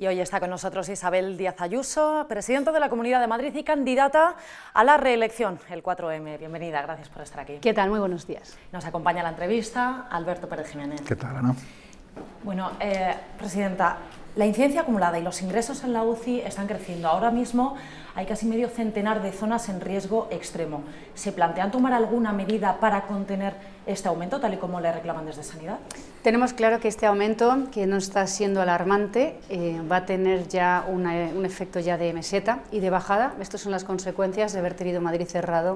Y hoy está con nosotros Isabel Díaz Ayuso, presidenta de la Comunidad de Madrid y candidata a la reelección, el 4M. Bienvenida, gracias por estar aquí. ¿Qué tal? Muy buenos días. Nos acompaña en la entrevista Alberto Pérez Jiménez. ¿Qué tal, Ana? Bueno, presidenta, la incidencia acumulada y los ingresos en la UCI están creciendo. Ahora mismo hay casi medio centenar de zonas en riesgo extremo. ¿Se plantean tomar alguna medida para contener este aumento, tal y como le reclaman desde Sanidad? Tenemos claro que este aumento, que no está siendo alarmante, va a tener ya un efecto ya de meseta y de bajada. Estas son las consecuencias de haber tenido Madrid cerrado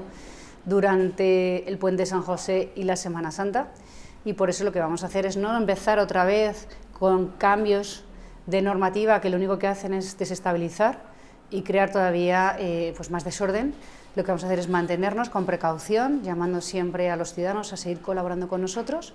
durante el Puente de San José y la Semana Santa. Y por eso lo que vamos a hacer es no empezar otra vez con cambios de normativa que lo único que hacen es desestabilizar y crear todavía pues más desorden. Lo que vamos a hacer es mantenernos con precaución, llamando siempre a los ciudadanos a seguir colaborando con nosotros.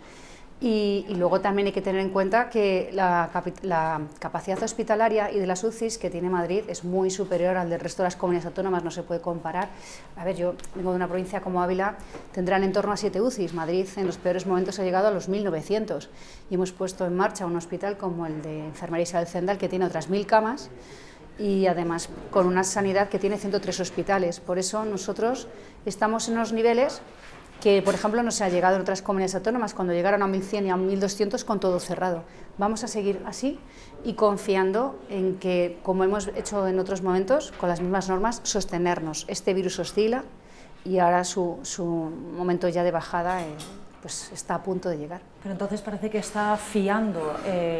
Y luego también hay que tener en cuenta que la capacidad hospitalaria y de las UCIs que tiene Madrid es muy superior al del resto de las comunidades autónomas, no se puede comparar. A ver, yo vengo de una provincia como Ávila, tendrán en torno a 7 UCIs. Madrid en los peores momentos ha llegado a los 1900 y hemos puesto en marcha un hospital como el de Enfermería Isabel Zendal, que tiene otras 1000 camas y además con una sanidad que tiene 103 hospitales. Por eso nosotros estamos en unos niveles que, por ejemplo, no se ha llegado en otras comunidades autónomas, cuando llegaron a 1.100 y a 1.200 con todo cerrado. Vamos a seguir así y confiando en que, como hemos hecho en otros momentos, con las mismas normas, sostenernos. Este virus oscila y ahora su momento ya de bajada pues está a punto de llegar. Pero entonces parece que está fiando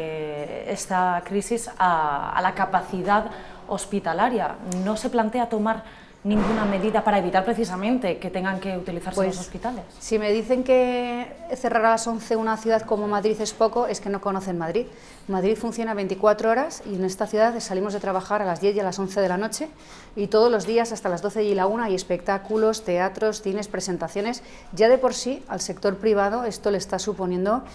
esta crisis a la capacidad hospitalaria. ¿No se plantea tomar ninguna medida para evitar precisamente que tengan que utilizarse los hospitales? Si me dicen que cerrar a las 11 una ciudad como Madrid es poco, es que no conocen Madrid. Madrid funciona 24 horas y en esta ciudad salimos de trabajar a las 10 y a las 11 de la noche y todos los días hasta las 12 y la 1 hay espectáculos, teatros, cines, presentaciones. Ya de por sí al sector privado esto le está suponiendo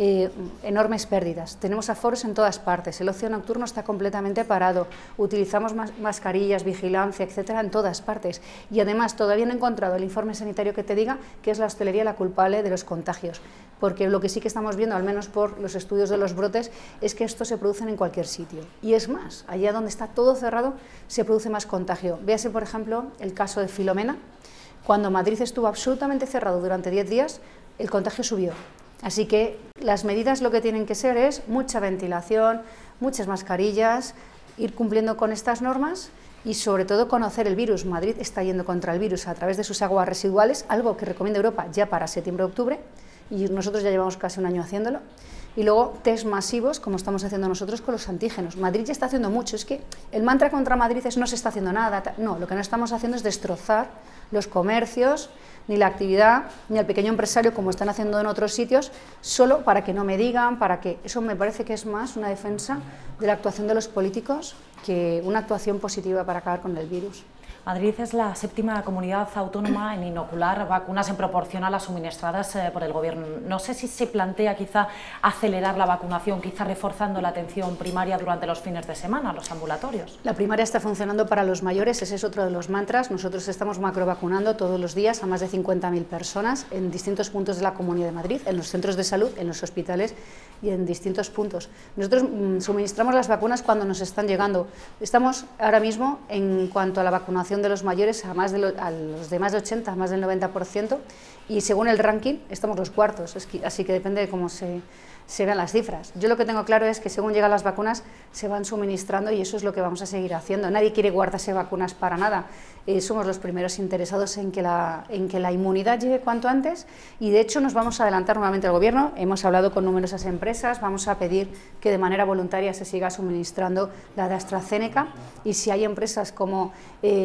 enormes pérdidas. Tenemos aforos en todas partes, el ocio nocturno está completamente parado, utilizamos mascarillas, vigilancia, etcétera, en todas partes. Y además todavía no he encontrado el informe sanitario que te diga que es la hostelería la culpable de los contagios, porque lo que sí que estamos viendo, al menos por los estudios de los brotes, es que estos se producen en cualquier sitio. Y es más, allá donde está todo cerrado se produce más contagio. Véase, por ejemplo, el caso de Filomena. Cuando Madrid estuvo absolutamente cerrado durante 10 días, el contagio subió. Así que las medidas lo que tienen que ser es mucha ventilación, muchas mascarillas, ir cumpliendo con estas normas y sobre todo conocer el virus. Madrid está yendo contra el virus a través de sus aguas residuales, algo que recomienda Europa ya para septiembre-octubre y nosotros ya llevamos casi un año haciéndolo. Y luego test masivos, como estamos haciendo nosotros con los antígenos. Madrid ya está haciendo mucho, es que el mantra contra Madrid es no se está haciendo nada. No, lo que no estamos haciendo es destrozar los comercios, ni la actividad, ni al pequeño empresario como están haciendo en otros sitios, solo para que no me digan, para que... Eso me parece que es más una defensa de la actuación de los políticos que una actuación positiva para acabar con el virus. Madrid es la 7ª comunidad autónoma en inocular vacunas en proporción a las suministradas por el Gobierno. No sé si se plantea quizá acelerar la vacunación, quizá reforzando la atención primaria durante los fines de semana, los ambulatorios. La primaria está funcionando para los mayores, ese es otro de los mantras. Nosotros estamos macrovacunando todos los días a más de 50.000 personas en distintos puntos de la Comunidad de Madrid, en los centros de salud, en los hospitales y en distintos puntos. Nosotros suministramos las vacunas cuando nos están llegando. Estamos ahora mismo, en cuanto a la vacunación de los mayores, a los de más de 80, más del 90%, y según el ranking estamos los cuartos, así que depende de cómo se vean las cifras. Yo lo que tengo claro es que según llegan las vacunas se van suministrando y eso es lo que vamos a seguir haciendo. Nadie quiere guardarse vacunas para nada. Somos los primeros interesados en que la inmunidad llegue cuanto antes y de hecho nos vamos a adelantar nuevamente al Gobierno. Hemos hablado con numerosas empresas, vamos a pedir que de manera voluntaria se siga suministrando la de AstraZeneca y si hay empresas como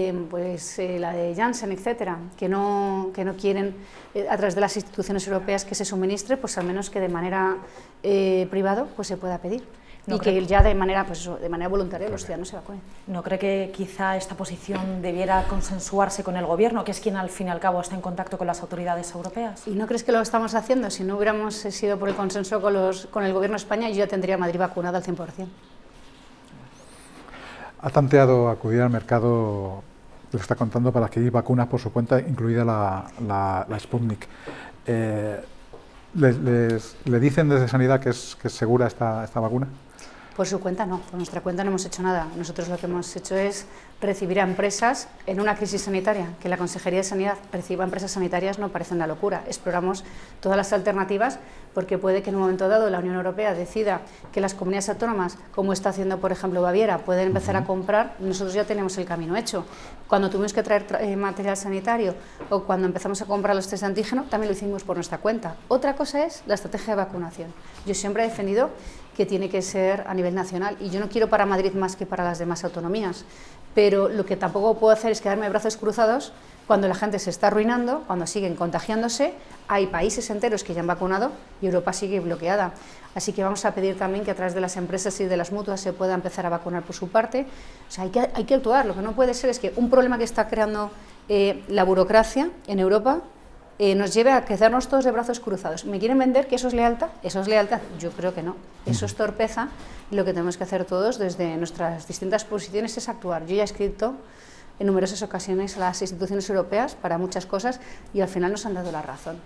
la de Janssen, etcétera, que no quieren a través de las instituciones europeas que se suministre, pues al menos que de manera privada pues se pueda pedir. Y que ya de manera voluntaria los ciudadanos se vacunen. ¿No cree que quizá esta posición debiera consensuarse con el Gobierno, que es quien al fin y al cabo está en contacto con las autoridades europeas? ¿Y no crees que lo estamos haciendo? Si no hubiéramos sido por el consenso con el Gobierno de España, yo ya tendría Madrid vacunada al 100%. ¿Ha tanteado acudir al mercado, lo está contando, para adquirir vacunas por su cuenta, incluida la Sputnik? ¿Le dicen desde Sanidad que es segura esta vacuna? Por su cuenta no, por nuestra cuenta no hemos hecho nada. Nosotros lo que hemos hecho es recibir a empresas en una crisis sanitaria. Que la Consejería de Sanidad reciba empresas sanitarias no parece una locura. Exploramos todas las alternativas porque puede que en un momento dado la Unión Europea decida que las comunidades autónomas, como está haciendo por ejemplo Baviera, pueden empezar a comprar. Nosotros ya tenemos el camino hecho. Cuando tuvimos que traer material sanitario o cuando empezamos a comprar los test de antígeno, también lo hicimos por nuestra cuenta. Otra cosa es la estrategia de vacunación. Yo siempre he defendido que tiene que ser a nivel nacional y yo no quiero para Madrid más que para las demás autonomías, pero lo que tampoco puedo hacer es quedarme de brazos cruzados cuando la gente se está arruinando, cuando siguen contagiándose, hay países enteros que ya han vacunado y Europa sigue bloqueada. Así que vamos a pedir también que a través de las empresas y de las mutuas se pueda empezar a vacunar por su parte. O sea, hay que actuar. Lo que no puede ser es que un problema que está creando la burocracia en Europa nos lleve a quedarnos todos de brazos cruzados. ¿Me quieren vender que eso es lealtad? ¿Eso es lealtad? Yo creo que no. Eso es torpeza y lo que tenemos que hacer todos desde nuestras distintas posiciones es actuar. Yo ya he escrito en numerosas ocasiones a las instituciones europeas para muchas cosas y al final nos han dado la razón.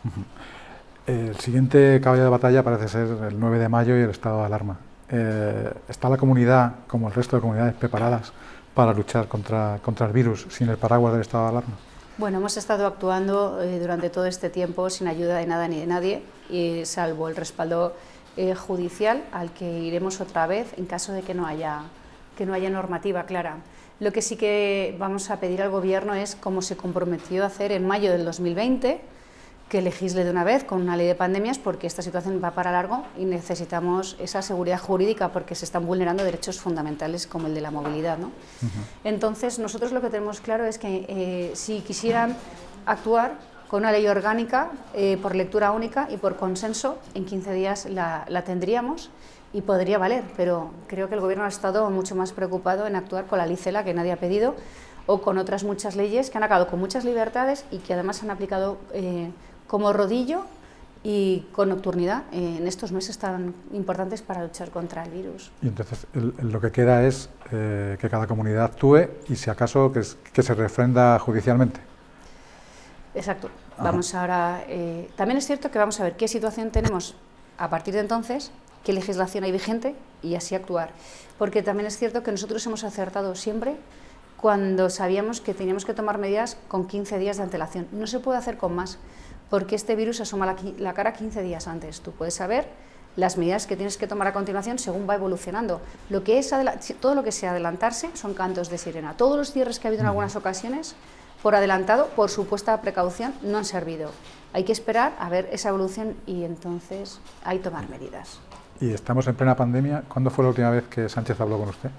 El siguiente caballo de batalla parece ser el 9 de mayo y el estado de alarma. ¿Está la comunidad, como el resto de comunidades, preparadas para luchar contra el virus sin el paraguas del estado de alarma? Bueno, hemos estado actuando durante todo este tiempo sin ayuda de nada ni de nadie, y salvo el respaldo judicial al que iremos otra vez en caso de que no haya normativa clara. Lo que sí que vamos a pedir al Gobierno es, como se comprometió a hacer en mayo del 2020, que legisle de una vez con una ley de pandemias, porque esta situación va para largo y necesitamos esa seguridad jurídica porque se están vulnerando derechos fundamentales como el de la movilidad, ¿no? Entonces, nosotros lo que tenemos claro es que si quisieran actuar con una ley orgánica, por lectura única y por consenso, en 15 días la tendríamos y podría valer, pero creo que el Gobierno ha estado mucho más preocupado en actuar con la ley CELA, que nadie ha pedido, o con otras muchas leyes que han acabado con muchas libertades y que además han aplicado como rodillo y con nocturnidad en estos meses tan importantes para luchar contra el virus. Y entonces lo que queda es que cada comunidad actúe y si acaso que se refrenda judicialmente. Exacto. Vamos ahora. También es cierto que vamos a ver qué situación tenemos a partir de entonces, qué legislación hay vigente y así actuar. Porque también es cierto que nosotros hemos acertado siempre cuando sabíamos que teníamos que tomar medidas con 15 días de antelación. No se puede hacer con más, porque este virus asoma la cara 15 días antes. Tú puedes saber las medidas que tienes que tomar a continuación según va evolucionando. Todo lo que sea adelantarse son cantos de sirena. Todos los cierres que ha habido en algunas ocasiones, por adelantado, por supuesta precaución, no han servido. Hay que esperar a ver esa evolución y entonces hay que tomar medidas. Y estamos en plena pandemia. ¿Cuándo fue la última vez que Sánchez habló con usted?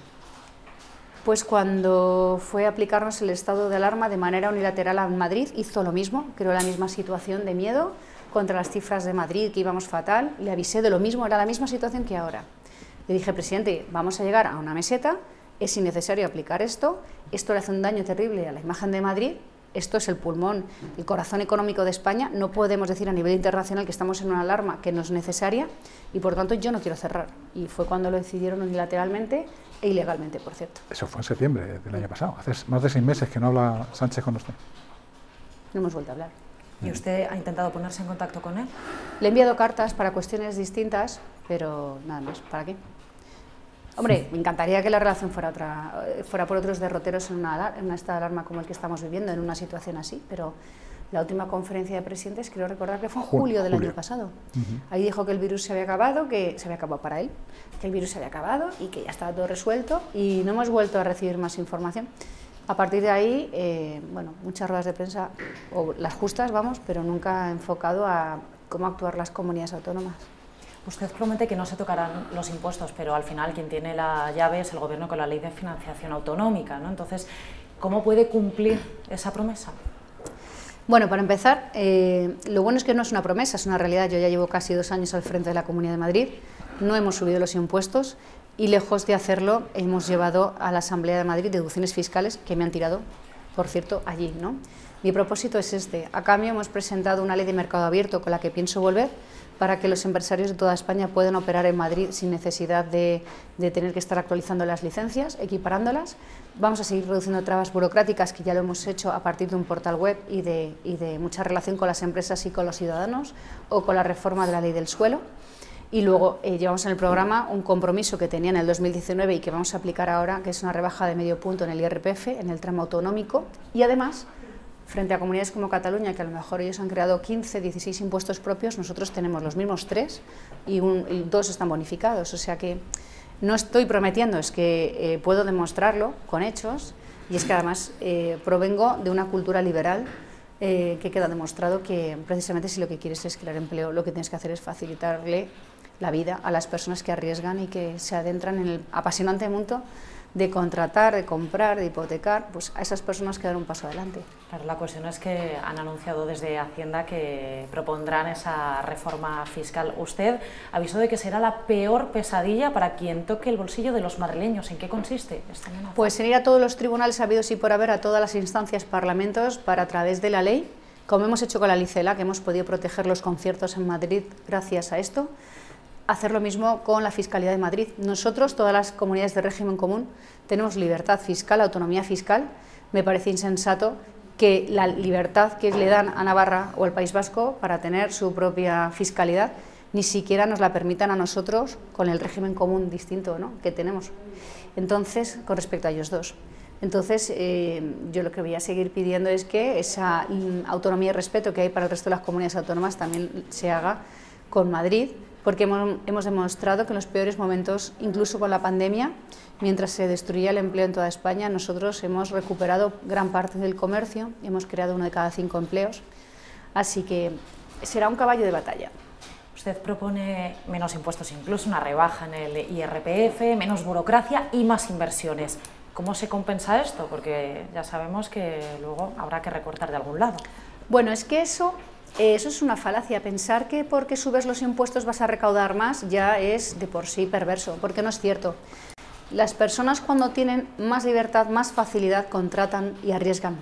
Pues cuando fue a aplicarnos el estado de alarma de manera unilateral en Madrid, hizo lo mismo, creó la misma situación de miedo contra las cifras de Madrid, que íbamos fatal, le avisé de lo mismo, era la misma situación que ahora. Le dije, presidente, vamos a llegar a una meseta, es innecesario aplicar esto le hace un daño terrible a la imagen de Madrid, esto es el pulmón, el corazón económico de España, no podemos decir a nivel internacional que estamos en una alarma que no es necesaria y por tanto yo no quiero cerrar. Y fue cuando lo decidieron unilateralmente e ilegalmente, por cierto. Eso fue en septiembre del año pasado, hace más de 6 meses que no habla Sánchez con usted. No hemos vuelto a hablar. ¿Y usted ha intentado ponerse en contacto con él? Le he enviado cartas para cuestiones distintas, pero nada más, ¿para qué? Hombre, me encantaría que la relación fuera por otros derroteros en un estado de alarma como el que estamos viviendo, en una situación así, pero la última conferencia de presidentes, creo recordar que fue en julio del año pasado. Ahí dijo que el virus se había acabado, que se había acabado para él, que el virus se había acabado y que ya estaba todo resuelto y no hemos vuelto a recibir más información. A partir de ahí, bueno, muchas ruedas de prensa, o las justas, vamos, pero nunca enfocado a cómo actuar las comunidades autónomas. Usted promete que no se tocarán los impuestos, pero al final quien tiene la llave es el Gobierno con la Ley de Financiación Autonómica, ¿no? Entonces, ¿cómo puede cumplir esa promesa? Bueno, para empezar, lo bueno es que no es una promesa, es una realidad. Yo ya llevo casi 2 años al frente de la Comunidad de Madrid, no hemos subido los impuestos y lejos de hacerlo hemos llevado a la Asamblea de Madrid deducciones fiscales que me han tirado, por cierto, allí, ¿no? Mi propósito es este. A cambio hemos presentado una ley de mercado abierto con la que pienso volver para que los empresarios de toda España puedan operar en Madrid sin necesidad de tener que estar actualizando las licencias, equiparándolas. Vamos a seguir reduciendo trabas burocráticas, que ya lo hemos hecho a partir de un portal web y de mucha relación con las empresas y con los ciudadanos, o con la reforma de la ley del suelo. Y luego llevamos en el programa un compromiso que tenía en el 2019 y que vamos a aplicar ahora, que es una rebaja de medio punto en el IRPF, en el tramo autonómico, y además, frente a comunidades como Cataluña, que a lo mejor ellos han creado 15, 16 impuestos propios, nosotros tenemos los mismos 3 y 2 están bonificados, o sea que no estoy prometiendo, es que puedo demostrarlo con hechos, y es que además provengo de una cultura liberal que queda demostrado que precisamente si lo que quieres es crear empleo, lo que tienes que hacer es facilitarle la vida a las personas que arriesgan y que se adentran en el apasionante mundo de contratar, de comprar, de hipotecar, pues a esas personas que dan un paso adelante. Claro, la cuestión es que han anunciado desde Hacienda que propondrán esa reforma fiscal. Usted avisó de que será la peor pesadilla para quien toque el bolsillo de los madrileños. ¿En qué consiste esta amenaza? Pues en ir a todos los tribunales habidos y por haber, a todas las instancias, parlamentos, para a través de la ley, como hemos hecho con la Licela, que hemos podido proteger los conciertos en Madrid gracias a esto, hacer lo mismo con la Fiscalidad de Madrid. Nosotros, todas las comunidades de régimen común, tenemos libertad fiscal, autonomía fiscal. Me parece insensato que la libertad que le dan a Navarra o al País Vasco para tener su propia fiscalidad, ni siquiera nos la permitan a nosotros con el régimen común distinto, ¿no?, que tenemos. Entonces, con respecto a ellos dos. Entonces, yo lo que voy a seguir pidiendo es que esa autonomía y respeto que hay para el resto de las comunidades autónomas también se haga con Madrid, porque hemos demostrado que en los peores momentos, incluso con la pandemia, mientras se destruía el empleo en toda España, nosotros hemos recuperado gran parte del comercio, hemos creado 1 de cada 5 empleos, así que será un caballo de batalla. Usted propone menos impuestos, incluso una rebaja en el IRPF, menos burocracia y más inversiones. ¿Cómo se compensa esto? Porque ya sabemos que luego habrá que recortar de algún lado. Bueno, es que eso es una falacia. Pensar que porque subes los impuestos vas a recaudar más ya es de por sí perverso, porque no es cierto. Las personas, cuando tienen más libertad, más facilidad, contratan y arriesgan.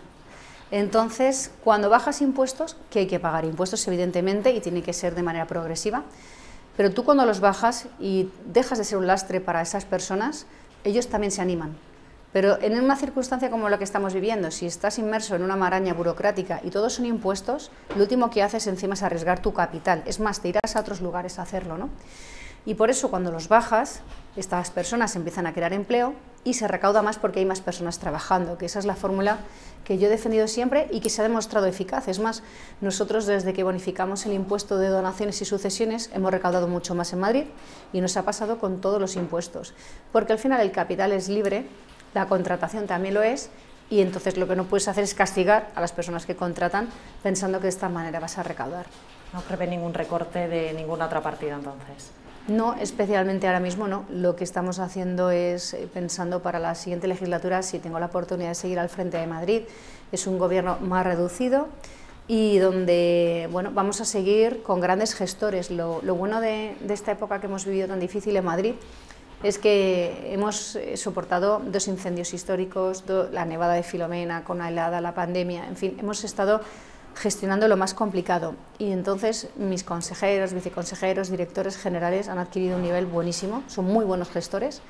Entonces, cuando bajas impuestos, que hay que pagar impuestos evidentemente y tiene que ser de manera progresiva, pero tú cuando los bajas y dejas de ser un lastre para esas personas, ellos también se animan. Pero en una circunstancia como la que estamos viviendo, si estás inmerso en una maraña burocrática y todos son impuestos, lo último que haces encima es arriesgar tu capital. Es más, te irás a otros lugares a hacerlo, ¿no? Y por eso cuando los bajas, estas personas empiezan a crear empleo y se recauda más porque hay más personas trabajando, que esa es la fórmula que yo he defendido siempre y que se ha demostrado eficaz. Es más, nosotros desde que bonificamos el impuesto de donaciones y sucesiones hemos recaudado mucho más en Madrid y nos ha pasado con todos los impuestos, porque al final el capital es libre, la contratación también lo es, y entonces lo que no puedes hacer es castigar a las personas que contratan pensando que de esta manera vas a recaudar. ¿No prevé ningún recorte de ninguna otra partida entonces? No, especialmente ahora mismo no. Lo que estamos haciendo es, pensando para la siguiente legislatura, si tengo la oportunidad de seguir al frente de Madrid, es un gobierno más reducido y donde bueno, vamos a seguir con grandes gestores. Lo bueno de esta época que hemos vivido tan difícil en Madrid es que hemos soportado 2 incendios históricos, la nevada de Filomena, con la helada, la pandemia, en fin, hemos estado gestionando lo más complicado y entonces mis consejeros, viceconsejeros, directores generales han adquirido un nivel buenísimo, son muy buenos gestores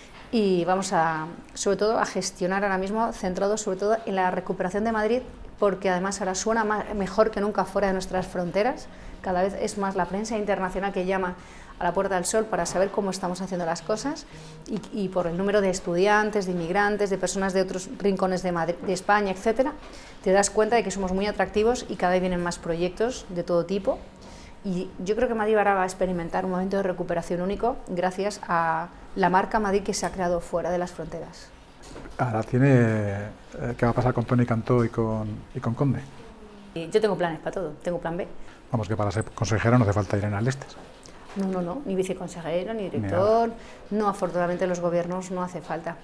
y vamos a, sobre todo, a gestionar ahora mismo, centrado sobre todo en la recuperación de Madrid, porque además ahora suena mejor que nunca fuera de nuestras fronteras, cada vez es más la prensa internacional que llama a la Puerta del Sol para saber cómo estamos haciendo las cosas y por el número de estudiantes, de inmigrantes, de personas de otros rincones de Madrid, de España, etcétera, te das cuenta de que somos muy atractivos y cada vez vienen más proyectos de todo tipo y yo creo que Madrid ahora va a experimentar un momento de recuperación único gracias a la marca Madrid que se ha creado fuera de las fronteras. Ahora ¿qué va a pasar con Toni Cantó y con Conde? Yo tengo planes para todo, tengo plan B. Vamos, que para ser consejero no hace falta ir en las listas. No, ni viceconsejero, ni director, no, afortunadamente los gobiernos no hace falta.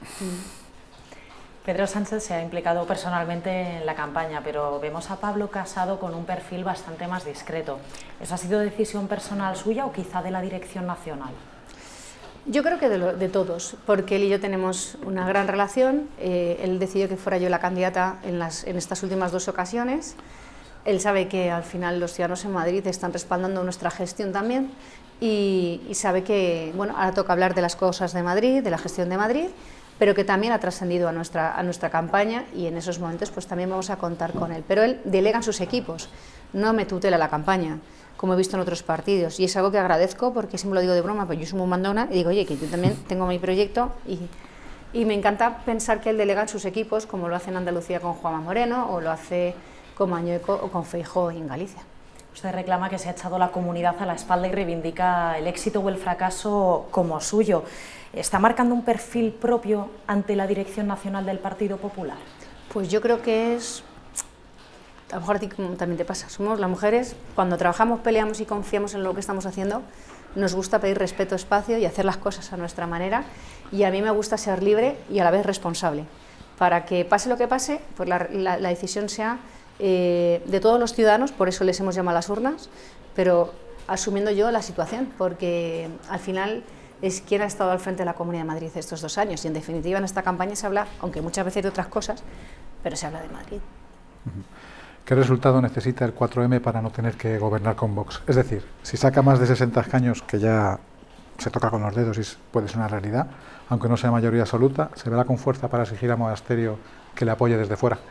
Pedro Sánchez se ha implicado personalmente en la campaña, pero vemos a Pablo Casado con un perfil bastante más discreto. ¿Eso ha sido decisión personal suya o quizá de la dirección nacional? Yo creo que de todos, porque él y yo tenemos una gran relación, él decidió que fuera yo la candidata en estas últimas 2 ocasiones, él sabe que al final los ciudadanos en Madrid están respaldando nuestra gestión también y sabe que, bueno, ahora toca hablar de las cosas de Madrid, de la gestión de Madrid, pero que también ha trascendido a nuestra campaña y en esos momentos pues también vamos a contar con él. Pero él delega en sus equipos, no me tutela la campaña, como he visto en otros partidos, y es algo que agradezco porque siempre lo digo de broma, pero yo soy muy mandona y digo, oye, que yo también tengo mi proyecto y me encanta pensar que él delega en sus equipos, como lo hace en Andalucía con Juanma Moreno, o lo hace con Mañueco o con Feijóo en Galicia. Usted reclama que se ha echado la comunidad a la espalda y reivindica el éxito o el fracaso como suyo. ¿Está marcando un perfil propio ante la dirección nacional del Partido Popular? Pues yo creo que es... A lo mejor a ti también te pasa. Somos las mujeres, cuando trabajamos, peleamos y confiamos en lo que estamos haciendo, nos gusta pedir respeto, espacio y hacer las cosas a nuestra manera, y a mí me gusta ser libre y a la vez responsable, para que pase lo que pase, pues la decisión sea de todos los ciudadanos, por eso les hemos llamado a las urnas, pero asumiendo yo la situación, porque al final es quien ha estado al frente de la Comunidad de Madrid estos 2 años, y en definitiva en esta campaña se habla, aunque muchas veces de otras cosas, pero se habla de Madrid. ¿Qué resultado necesita el 4M para no tener que gobernar con Vox? Es decir, si saca más de 60 escaños, que ya se toca con los dedos y puede ser una realidad, aunque no sea mayoría absoluta, ¿se verá con fuerza para exigir a Monasterio que le apoye desde fuera?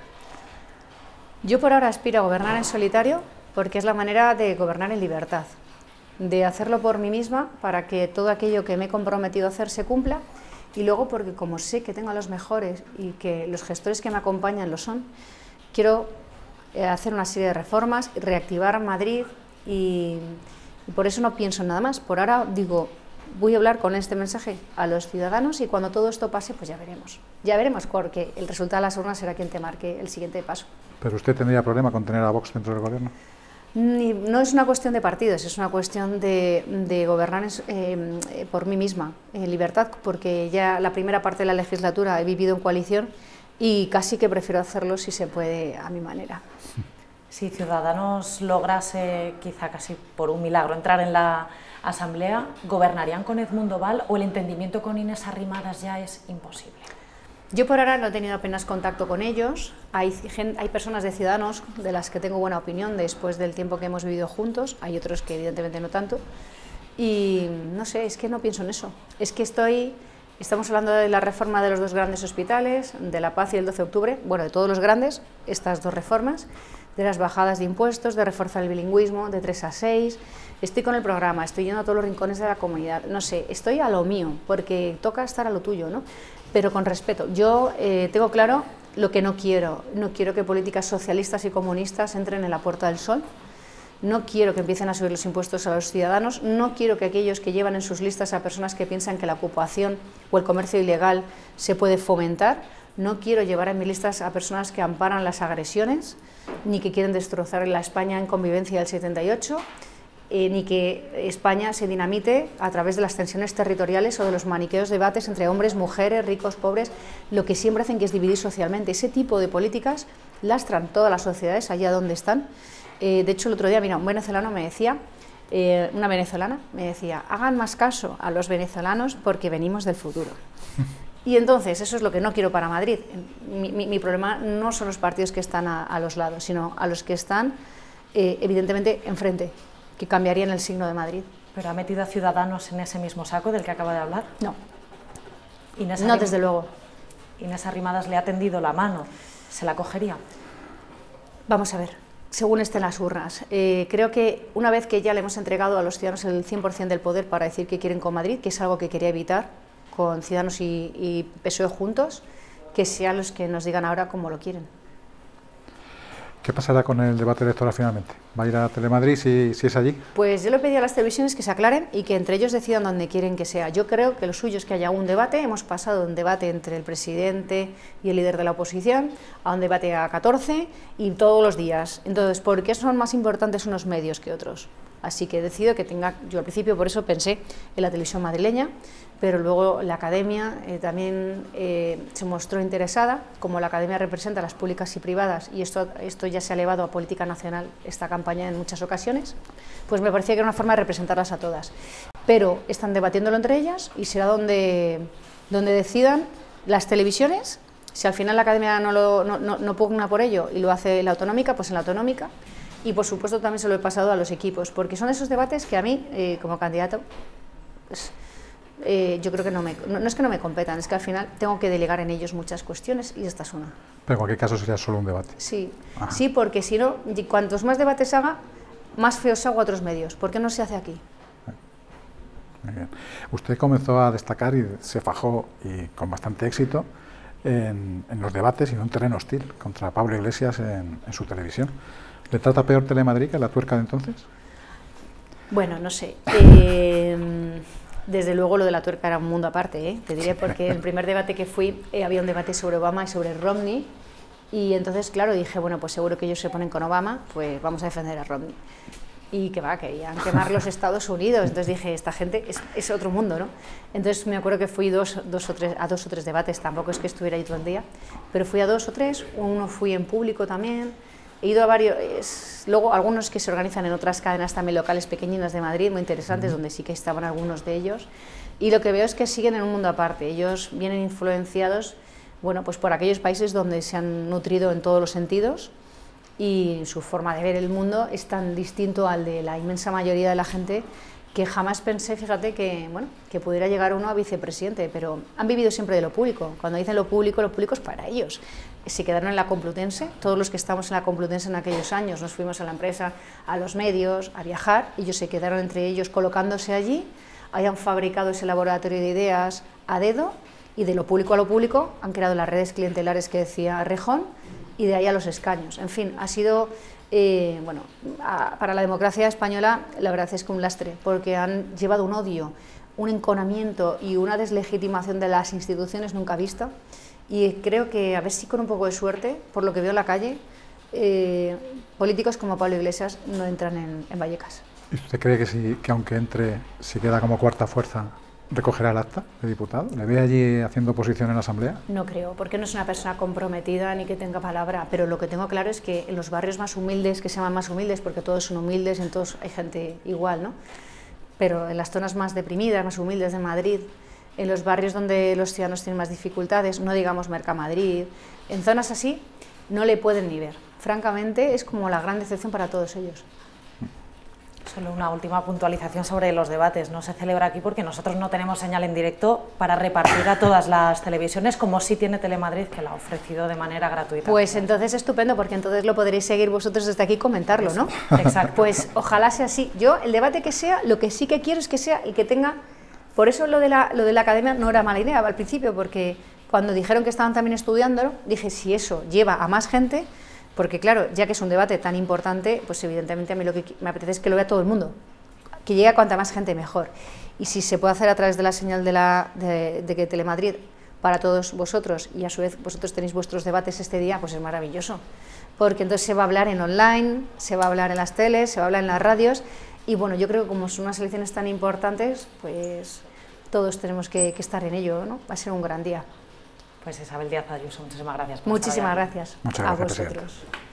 Yo por ahora aspiro a gobernar en solitario porque es la manera de gobernar en libertad, de hacerlo por mí misma para que todo aquello que me he comprometido a hacer se cumpla, y luego porque como sé que tengo a los mejores y que los gestores que me acompañan lo son, quiero hacer una serie de reformas, reactivar Madrid y por eso no pienso en nada más. Por ahora digo, voy a hablar con este mensaje a los ciudadanos y cuando todo esto pase, pues ya veremos. Ya veremos, porque el resultado de las urnas será quien te marque el siguiente paso. ¿Pero usted tendría problema con tener a Vox dentro del gobierno? No es una cuestión de partidos, es una cuestión de gobernar por mí misma, en libertad, porque ya la primera parte de la legislatura he vivido en coalición y casi que prefiero hacerlo si se puede a mi manera. Si Ciudadanos lograse, quizá casi por un milagro, entrar en la Asamblea, ¿gobernarían con Edmundo Val o el entendimiento con Inés Arrimadas ya es imposible? Yo por ahora no he tenido apenas contacto con ellos. Hay personas de Ciudadanos de las que tengo buena opinión después del tiempo que hemos vivido juntos, hay otros que evidentemente no tanto, y no sé, es que no pienso en eso. Es que estamos hablando de la reforma de los 2 grandes hospitales, de La Paz y el 12 de octubre, bueno, de todos los grandes, estas 2 reformas, de las bajadas de impuestos, de reforzar el bilingüismo, de 3 a 6, estoy con el programa, estoy yendo a todos los rincones de la comunidad, no sé, estoy a lo mío, porque toca estar a lo tuyo, ¿no? Pero con respeto. Yo tengo claro lo que no quiero que políticas socialistas y comunistas entren en la Puerta del Sol, no quiero que empiecen a subir los impuestos a los ciudadanos, no quiero que aquellos que llevan en sus listas a personas que piensan que la ocupación o el comercio ilegal se puede fomentar, no quiero llevar en mis listas a personas que amparan las agresiones, ni que quieren destrozar la España en convivencia del 78, ni que España se dinamite a través de las tensiones territoriales o de los maniqueos debates entre hombres, mujeres, ricos, pobres, lo que siempre hacen que es dividir socialmente. Ese tipo de políticas lastran todas las sociedades allá donde están. De hecho, el otro día, mira, un venezolano me decía, una venezolana me decía, hagan más caso a los venezolanos porque venimos del futuro. Y entonces, eso es lo que no quiero para Madrid. Mi problema no son los partidos que están a los lados, sino a los que están, evidentemente, enfrente, que cambiarían el signo de Madrid. ¿Pero ha metido a Ciudadanos en ese mismo saco del que acaba de hablar? No. No, desde luego. Inés Arrimadas le ha tendido la mano, ¿se la cogería? Vamos a ver, según estén las urnas. Creo que una vez que ya le hemos entregado a los ciudadanos el 100% del poder para decir qué quieren con Madrid, que es algo que quería evitar con Ciudadanos y PSOE juntos, que sean los que nos digan ahora cómo lo quieren. ¿Qué pasará con el debate electoral finalmente? ¿Va a ir a Telemadrid si es allí? Pues yo le pedí a las televisiones que se aclaren y que entre ellos decidan dónde quieren que sea. Yo creo que lo suyo es que haya un debate. Hemos pasado de un debate entre el presidente y el líder de la oposición a un debate a 14 y todos los días. Entonces, ¿por qué son más importantes unos medios que otros? Así que decido que tenga, yo al principio por eso pensé en la televisión madrileña, pero luego la Academia también se mostró interesada, como la Academia representa a las públicas y privadas, y esto ya se ha elevado a política nacional, esta campaña en muchas ocasiones, pues me parecía que era una forma de representarlas a todas. Pero están debatiéndolo entre ellas y será donde decidan las televisiones. Si al final la Academia no pugna por ello y lo hace la autonómica, pues en la autonómica. Y por supuesto también se lo he pasado a los equipos, porque son esos debates que a mí, como candidato, pues, yo creo que no es que no me competan, es que al final tengo que delegar en ellos muchas cuestiones y esta es una. Pero en cualquier caso sería solo un debate. Sí, sí, porque si no, cuantos más debates haga, más feos hago a otros medios. ¿Por qué no se hace aquí? Muy bien. Usted comenzó a destacar y se fajó, y con bastante éxito, en los debates y en un terreno hostil contra Pablo Iglesias en su televisión. ¿Le trata peor Telemadrid que la tuerca de entonces? Bueno, no sé. Desde luego lo de la tuerca era un mundo aparte, ¿eh? Te diré, porque el primer debate que fui había un debate sobre Obama y sobre Romney, y entonces, claro, dije, bueno, pues seguro que ellos se ponen con Obama, pues vamos a defender a Romney. Y que va, querían quemar los Estados Unidos. Entonces dije, esta gente es otro mundo, ¿no? Entonces me acuerdo que fui a dos o tres debates, tampoco es que estuviera ahí todo el día, pero fui a 2 o 3, uno fui en público también, he ido a varios, luego algunos que se organizan en otras cadenas también locales pequeñinas de Madrid, muy interesantes, donde sí que estaban algunos de ellos, y lo que veo es que siguen en un mundo aparte. Ellos vienen influenciados, bueno, pues por aquellos países donde se han nutrido en todos los sentidos, y su forma de ver el mundo es tan distinto al de la inmensa mayoría de la gente que jamás pensé, fíjate, que, bueno, que pudiera llegar uno a vicepresidente, pero han vivido siempre de lo público. Cuando dicen lo público es para ellos. Se quedaron en la Complutense, todos los que estamos en la Complutense en aquellos años, nos fuimos a la empresa, a los medios, a viajar, y ellos se quedaron entre ellos colocándose allí, hayan fabricado ese laboratorio de ideas a dedo, y de lo público a lo público han creado las redes clientelares que decía Rejón, y de ahí a los escaños. En fin, ha sido, bueno, para la democracia española la verdad es que un lastre, porque han llevado un odio, un enconamiento y una deslegitimación de las instituciones nunca vista, y creo que, a ver si con un poco de suerte, por lo que veo en la calle, políticos como Pablo Iglesias no entran en Vallecas. ¿Y usted cree que aunque entre, si queda como cuarta fuerza, recogerá el acta de diputado? ¿Le ve allí haciendo oposición en la Asamblea? No creo, porque no es una persona comprometida ni que tenga palabra, pero lo que tengo claro es que en los barrios más humildes, que se llaman más humildes porque todos son humildes, en todos hay gente igual, ¿no? Pero en las zonas más deprimidas, más humildes de Madrid, en los barrios donde los ciudadanos tienen más dificultades, no digamos Mercamadrid, en zonas así no le pueden ni ver. Francamente, es como la gran decepción para todos ellos. Solo una última puntualización sobre los debates. No se celebra aquí porque nosotros no tenemos señal en directo para repartir a todas las televisiones, como sí tiene Telemadrid, que la ha ofrecido de manera gratuita. Pues entonces estupendo, porque entonces lo podréis seguir vosotros desde aquí y comentarlo, ¿no? Exacto. Pues ojalá sea así. Yo, el debate que sea, lo que sí que quiero es que sea el que tenga... Por eso lo de la academia no era mala idea al principio, porque cuando dijeron que estaban también estudiándolo, dije, si eso lleva a más gente... Porque claro, ya que es un debate tan importante, pues evidentemente a mí lo que me apetece es que lo vea todo el mundo, que llegue a cuanta más gente mejor. Y si se puede hacer a través de la señal de que Telemadrid para todos vosotros, y a su vez vosotros tenéis vuestros debates este día, pues es maravilloso. Porque entonces se va a hablar en online, se va a hablar en las teles, se va a hablar en las radios, y bueno, yo creo que como son unas elecciones tan importantes, pues todos tenemos que estar en ello, ¿no? Va a ser un gran día. Pues Isabel Díaz Ayuso, muchísimas gracias. Muchísimas gracias a vosotros. Presidente.